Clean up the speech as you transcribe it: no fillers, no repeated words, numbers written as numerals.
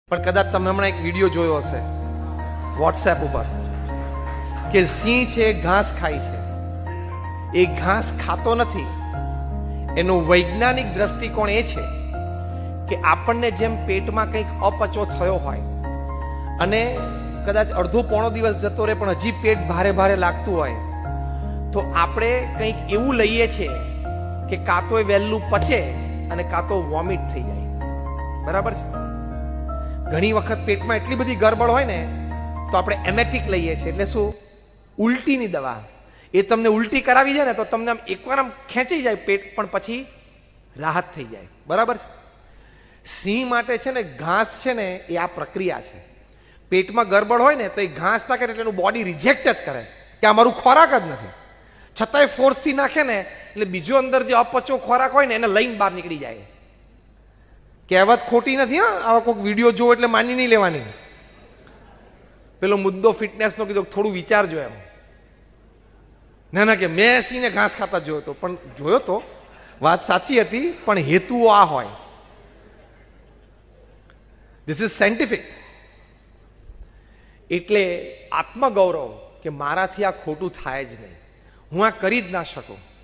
પણ કદાચ તમે હમણાં એક વિડીયો જોયો હશે વોટ્સએપ ઉપર કે સિંહ છે ઘાસ ખાય છે. એ ઘાસ ખાતો નથી. એનો વૈજ્ઞાનિક દ્રષ્ટિકોણ એ છે કે આપણને જેમ પેટમાં કંઈક અપચો થયો હોય અને કદાચ અડધો પોણો દિવસ જતો રહે પણ હજી પેટ ભારે ભારે લાગતું હોય તો આપણે કંઈક એવું લઈએ છીએ કે કાં તો એ વહેલું પચે અને કાં તો વોમિટ થઈ જાય. બરાબર છે? ઘણી વખત પેટમાં એટલી બધી ગરબડ હોય ને તો આપણે એમેટિક લઈએ છીએ. એટલે શું? ઉલટીની દવા. એ તમને ઉલટી કરાવી જાય ને તો તમને આમ એકવાર આમ ખેંચી જાય પેટ, પણ પછી રાહત થઈ જાય. બરાબર છે? સિંહ માટે છે ને ઘાસ છે ને એ આ પ્રક્રિયા છે. પેટમાં ગરબડ હોય ને તો એ ઘાસ નાખે એટલે એનું બોડી રિજેક્ટ જ કરે કે આ મારું ખોરાક જ નથી. છતાંય ફોર્સથી નાખે ને એટલે બીજો અંદર જે અપચો ખોરાક હોય ને એને લઈને બહાર નીકળી જાય. કહેવત ખોટી નથી. હા, આવા કોઈક વિડીયો જોવો એટલે માની નહીં લેવાની. પેલો મુદ્દો ફિટનેસનો કીધો, થોડું વિચારજો એમ. ના ના કે મેં સિંહને ઘાસ ખાતા જોયો હતો, પણ જોયો તો વાત સાચી હતી, પણ હેતુઓ આ હોય. This is scientific. એટલે આત્મગૌરવ કે મારાથી આ ખોટું થાય જ નહીં, હું આ કરી જ ના શકું.